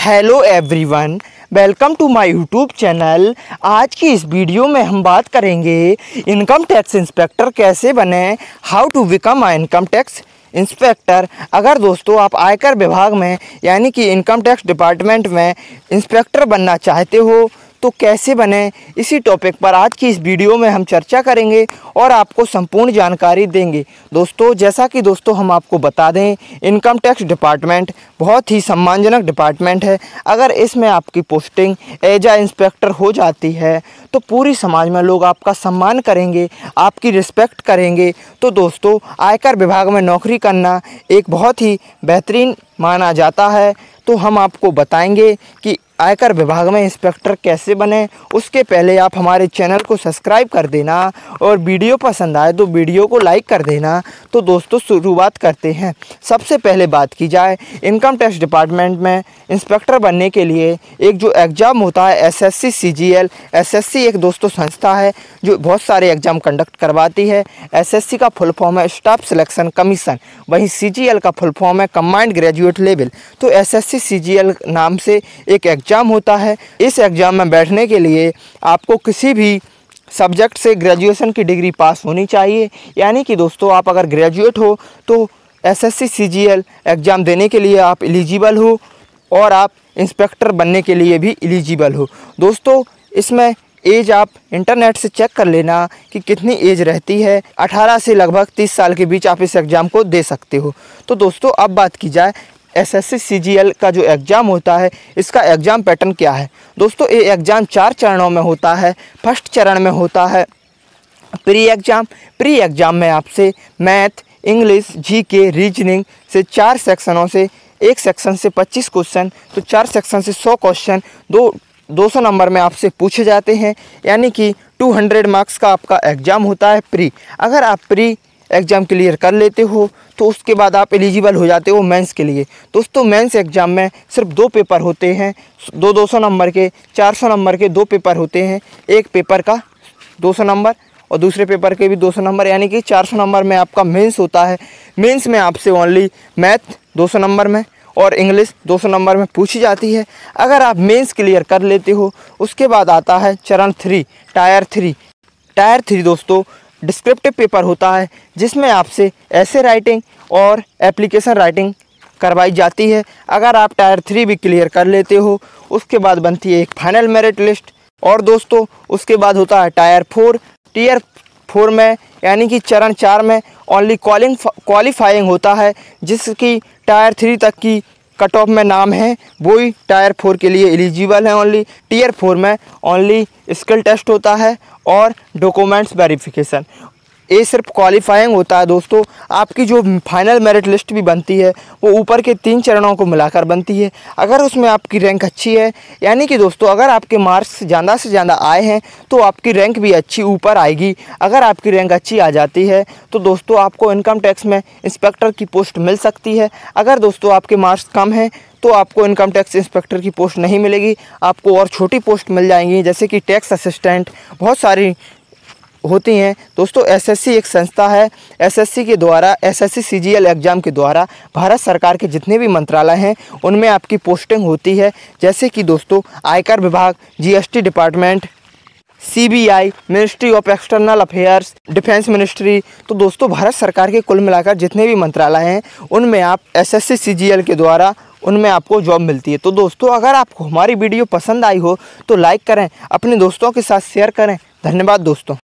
Hello everyone, welcome to my YouTube channel. आज की इस वीडियो में हम बात करेंगे इनकम टैक्स इंस्पेक्टर कैसे बने, how to become a income tax inspector. अगर दोस्तों आप आयकर विभाग में यानी कि इनकम टैक्स डिपार्टमेंट में इंस्पेक्टर बनना चाहते हो तो कैसे बने, इसी टॉपिक पर आज की इस वीडियो में हम चर्चा करेंगे और आपको संपूर्ण जानकारी देंगे। दोस्तों जैसा कि दोस्तों हम आपको बता दें, इनकम टैक्स डिपार्टमेंट बहुत ही सम्मानजनक डिपार्टमेंट है। अगर इसमें आपकी पोस्टिंग एज आ इंस्पेक्टर हो जाती है तो पूरी समाज में लोग आपका सम्मान करेंगे, आपकी रिस्पेक्ट करेंगे। तो दोस्तों आयकर विभाग में नौकरी करना एक बहुत ही बेहतरीन माना जाता है। तो हम आपको बताएंगे कि आयकर विभाग में इंस्पेक्टर कैसे बने। उसके पहले आप हमारे चैनल को सब्सक्राइब कर देना और वीडियो पसंद आए तो वीडियो को लाइक कर देना। तो दोस्तों शुरुआत करते हैं। सबसे पहले बात की जाए इनकम टैक्स डिपार्टमेंट में इंस्पेक्टर बनने के लिए एक जो एग्ज़ाम होता है एसएससी सीजीएल। एसएससी एक दोस्तों संस्था है जो बहुत सारे एग्ज़ाम कंडक्ट करवाती है। एसएससी का फुल फॉर्म है स्टाफ सिलेक्शन कमीशन, वहीं सीजीएल का फुल फॉर्म है कंबाइंड ग्रेजुएट लेवल। तो एसएससी सीजीएल नाम से एक एग्ज़ाम होता है। इस एग्ज़ाम में बैठने के लिए आपको किसी भी सब्जेक्ट से ग्रेजुएशन की डिग्री पास होनी चाहिए। यानी कि दोस्तों आप अगर ग्रेजुएट हो तो एसएससी सीजीएल एग्ज़ाम देने के लिए आप एलिजिबल हो और आप इंस्पेक्टर बनने के लिए भी एलिजिबल हो। दोस्तों इसमें एज आप इंटरनेट से चेक कर लेना कि कितनी एज रहती है। 18 से लगभग 30 साल के बीच आप इस एग्ज़ाम को दे सकते हो। तो दोस्तों अब बात की जाए एसएससी सीजीएल का जो एग्ज़ाम होता है, इसका एग्ज़ाम पैटर्न क्या है। दोस्तों ये एग्ज़ाम 4 चरणों में होता है। फर्स्ट चरण में होता है प्री एग्ज़ाम। प्री एग्ज़ाम में आपसे मैथ, इंग्लिश, जीके, रीजनिंग से 4 सेक्शनों से, एक सेक्शन से 25 क्वेश्चन, तो 4 सेक्शन से 100 क्वेश्चन 200 नंबर में आपसे पूछे जाते हैं। यानी कि 200 मार्क्स का आपका एग्ज़ाम होता है प्री। अगर आप प्री एग्ज़ाम क्लियर कर लेते हो तो उसके बाद आप एलिजिबल हो जाते हो मेंस के लिए। दोस्तों मेंस एग्ज़ाम में सिर्फ 2 पेपर होते हैं, 200 नंबर के, 400 नंबर के 2 पेपर होते हैं। एक पेपर का 200 नंबर और दूसरे पेपर के भी 200 नंबर, यानी कि 400 नंबर में आपका मेंस होता है। मेंस में आपसे ओनली मैथ 200 नंबर में और इंग्लिश 200 नंबर में पूछी जाती है। अगर आप मेंस क्लियर कर लेते हो उसके बाद आता है चरण 3 टायर 3। टायर 3 दोस्तों डिस्क्रिप्टिव पेपर होता है जिसमें आपसे ऐसे राइटिंग और एप्लीकेशन राइटिंग करवाई जाती है। अगर आप टायर 3 भी क्लियर कर लेते हो उसके बाद बनती है एक फाइनल मेरिट लिस्ट। और दोस्तों उसके बाद होता है टायर 4। टीयर 4 में यानी कि चरण 4 में ओनली क्वालिफाइंग होता है, जिसकी टायर 3 तक की कट ऑफ में नाम है वही टायर 4 के लिए एलिजिबल है। ओनली टीयर 4 में ओनली स्किल टेस्ट होता है और डॉक्यूमेंट्स वेरिफिकेशन। ये सिर्फ क्वालिफाइंग होता है। दोस्तों आपकी जो फाइनल मेरिट लिस्ट भी बनती है वो ऊपर के 3 चरणों को मिलाकर बनती है। अगर उसमें आपकी रैंक अच्छी है, यानी कि दोस्तों अगर आपके मार्क्स ज़्यादा से ज़्यादा आए हैं तो आपकी रैंक भी अच्छी ऊपर आएगी। अगर आपकी रैंक अच्छी आ जाती है तो दोस्तों आपको इनकम टैक्स में इंस्पेक्टर की पोस्ट मिल सकती है। अगर दोस्तों आपके मार्क्स कम हैं तो आपको इनकम टैक्स इंस्पेक्टर की पोस्ट नहीं मिलेगी, आपको और छोटी पोस्ट मिल जाएंगी जैसे कि टैक्स असिस्टेंट, बहुत सारी होती हैं। दोस्तों एसएससी एक संस्था है। एसएससी के द्वारा, एसएससी सीजीएल एग्ज़ाम के द्वारा भारत सरकार के जितने भी मंत्रालय हैं उनमें आपकी पोस्टिंग होती है। जैसे कि दोस्तों आयकर विभाग, GST department, CBI, ministry of external affairs, defence ministry. तो दोस्तों भारत सरकार के कुल मिलाकर जितने भी मंत्रालय हैं उनमें आप एसएससी सीजीएल के द्वारा उनमें आपको जॉब मिलती है। तो दोस्तों अगर आपको हमारी वीडियो पसंद आई हो तो लाइक करें, अपने दोस्तों के साथ शेयर करें। धन्यवाद दोस्तों।